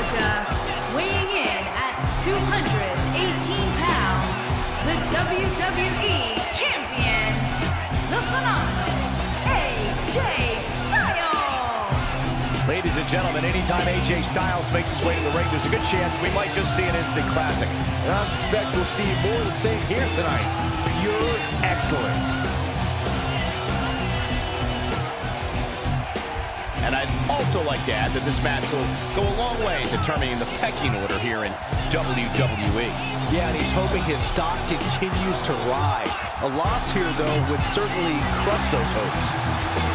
Georgia, weighing in at 218 pounds, the WWE Champion, the phenomenal AJ Styles. Ladies and gentlemen, anytime AJ Styles makes his way to the ring, there's a good chance we might just see an instant classic. And I suspect we'll see more of the same here tonight. Pure excellence. And I'd also like to add that this match will go a long way in determining the pecking order here in WWE. Yeah, and he's hoping his stock continues to rise. A loss here, though, would certainly crush those hopes.